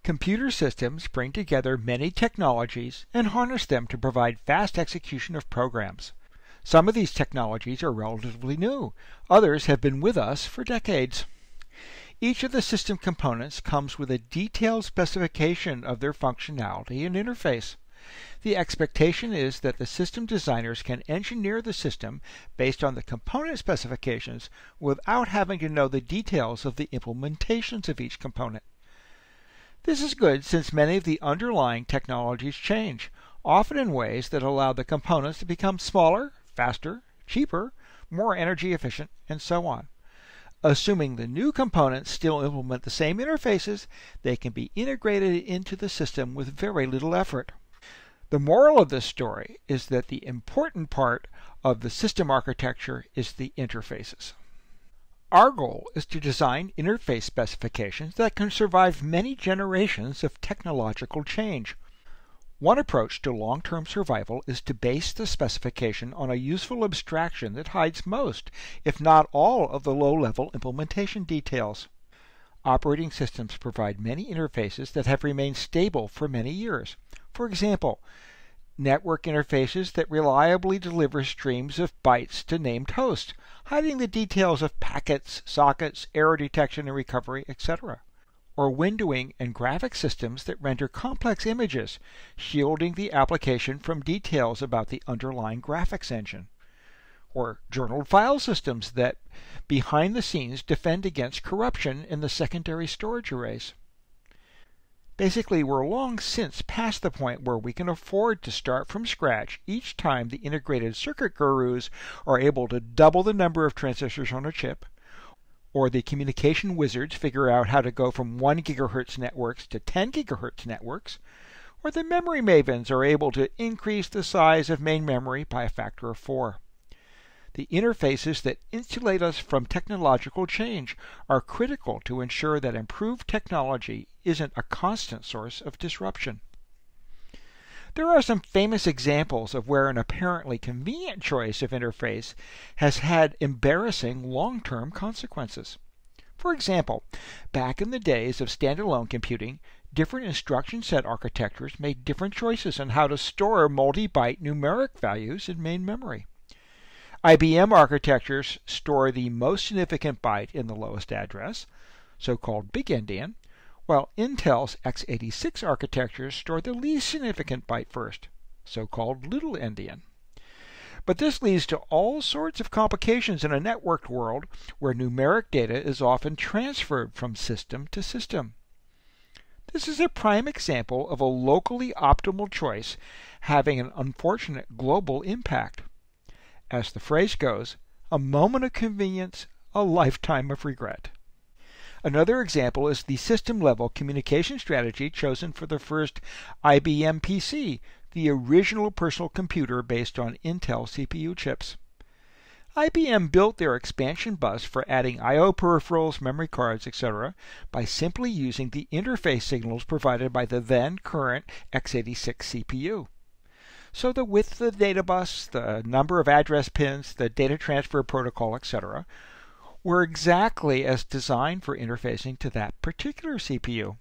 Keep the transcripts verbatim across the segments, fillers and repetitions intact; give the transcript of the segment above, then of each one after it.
Computer systems bring together many technologies and harness them to provide fast execution of programs. Some of these technologies are relatively new. Others have been with us for decades. Each of the system components comes with a detailed specification of their functionality and interface. The expectation is that the system designers can engineer the system based on the component specifications without having to know the details of the implementations of each component. This is good since many of the underlying technologies change, often in ways that allow the components to become smaller, faster, cheaper, more energy efficient, and so on. Assuming the new components still implement the same interfaces, they can be integrated into the system with very little effort. The moral of this story is that the important part of the system architecture is the interfaces. Our goal is to design interface specifications that can survive many generations of technological change. One approach to long-term survival is to base the specification on a useful abstraction that hides most, if not all, of the low-level implementation details. Operating systems provide many interfaces that have remained stable for many years. For example, network interfaces that reliably deliver streams of bytes to named hosts, hiding the details of packets, sockets, error detection and recovery, et cetera. Or windowing and graphic systems that render complex images, shielding the application from details about the underlying graphics engine. Or journaled file systems that, behind the scenes, defend against corruption in the secondary storage arrays. Basically, we're long since past the point where we can afford to start from scratch each time the integrated circuit gurus are able to double the number of transistors on a chip, or the communication wizards figure out how to go from one gigahertz networks to ten gigahertz networks, or the memory mavens are able to increase the size of main memory by a factor of four. The interfaces that insulate us from technological change are critical to ensure that improved technology isn't a constant source of disruption. There are some famous examples of where an apparently convenient choice of interface has had embarrassing long-term consequences. For example, back in the days of standalone computing, different instruction set architectures made different choices on how to store multi-byte numeric values in main memory. I B M architectures store the most significant byte in the lowest address, so-called big endian, while Intel's x eighty-six architectures store the least significant byte first, so-called little endian. But this leads to all sorts of complications in a networked world where numeric data is often transferred from system to system. This is a prime example of a locally optimal choice having an unfortunate global impact. As the phrase goes, a moment of convenience, a lifetime of regret. Another example is the system-level communication strategy chosen for the first I B M P C, the original personal computer based on Intel C P U chips. I B M built their expansion bus for adding I O peripherals, memory cards, et cetera by simply using the interface signals provided by the then current x eighty-six C P U. So the width of the data bus, the number of address pins, the data transfer protocol, et cetera were exactly as designed for interfacing to that particular C P U.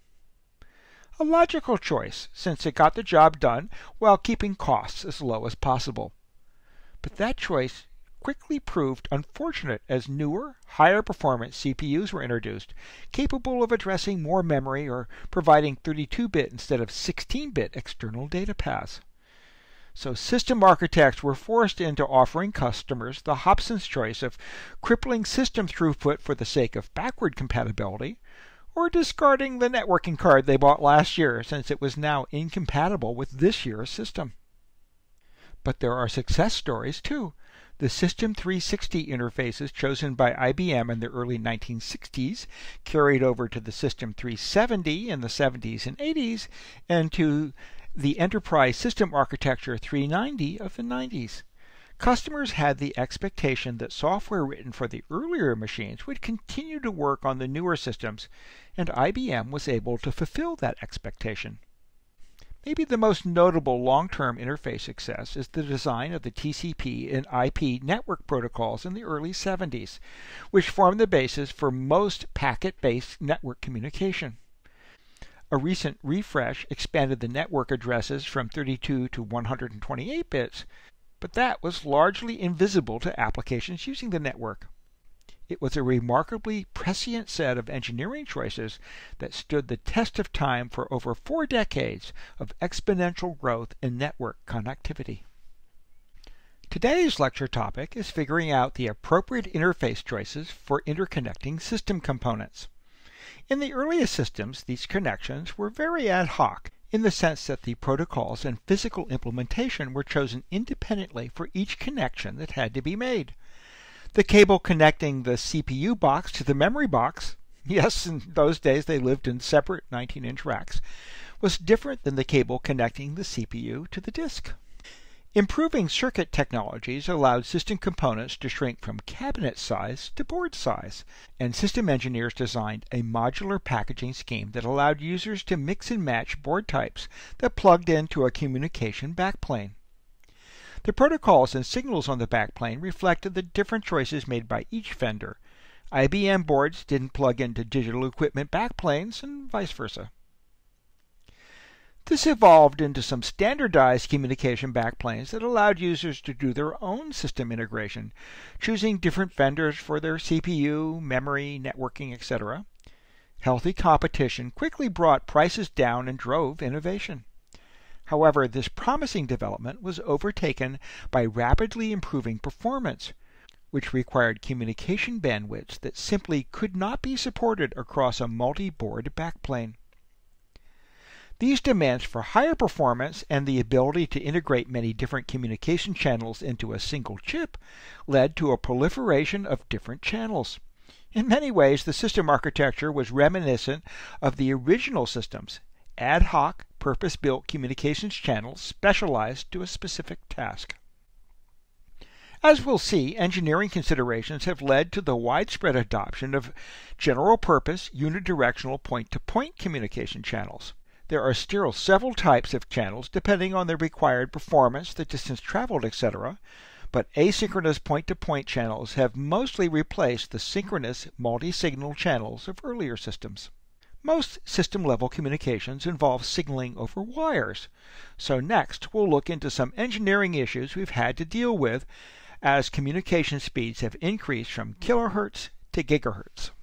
A logical choice, since it got the job done while keeping costs as low as possible. But that choice quickly proved unfortunate as newer, higher performance C P Us were introduced, capable of addressing more memory or providing thirty-two bit instead of sixteen bit external data paths. So system architects were forced into offering customers the Hobson's choice of crippling system throughput for the sake of backward compatibility, or discarding the networking card they bought last year since it was now incompatible with this year's system. But there are success stories too. The System three sixty interfaces chosen by I B M in the early nineteen sixties carried over to the System three seventy in the seventies and eighties and to the Enterprise System Architecture three ninety of the nineties. Customers had the expectation that software written for the earlier machines would continue to work on the newer systems, and I B M was able to fulfill that expectation. Maybe the most notable long-term interface success is the design of the T C P and I P network protocols in the early seventies, which formed the basis for most packet-based network communication. A recent refresh expanded the network addresses from thirty-two to one hundred twenty-eight bits, but that was largely invisible to applications using the network. It was a remarkably prescient set of engineering choices that stood the test of time for over four decades of exponential growth in network connectivity. Today's lecture topic is figuring out the appropriate interface choices for interconnecting system components. In the earliest systems, these connections were very ad hoc, in the sense that the protocols and physical implementation were chosen independently for each connection that had to be made. The cable connecting the C P U box to the memory box, yes, in those days they lived in separate nineteen inch racks, was different than the cable connecting the C P U to the disk. Improving circuit technologies allowed system components to shrink from cabinet size to board size, and system engineers designed a modular packaging scheme that allowed users to mix and match board types that plugged into a communication backplane. The protocols and signals on the backplane reflected the different choices made by each vendor. I B M boards didn't plug into digital equipment backplanes, and vice versa. This evolved into some standardized communication backplanes that allowed users to do their own system integration, choosing different vendors for their C P U, memory, networking, et cetera. Healthy competition quickly brought prices down and drove innovation. However, this promising development was overtaken by rapidly improving performance, which required communication bandwidths that simply could not be supported across a multi-board backplane. These demands for higher performance and the ability to integrate many different communication channels into a single chip led to a proliferation of different channels. In many ways, the system architecture was reminiscent of the original systems, ad hoc, purpose-built communications channels specialized to a specific task. As we'll see, engineering considerations have led to the widespread adoption of general-purpose, unidirectional point-to-point communication channels. There are still several types of channels depending on the required performance, the distance traveled, et cetera, but asynchronous point-to-point channels have mostly replaced the synchronous multi-signal channels of earlier systems. Most system-level communications involve signaling over wires, so next we'll look into some engineering issues we've had to deal with as communication speeds have increased from kilohertz to gigahertz.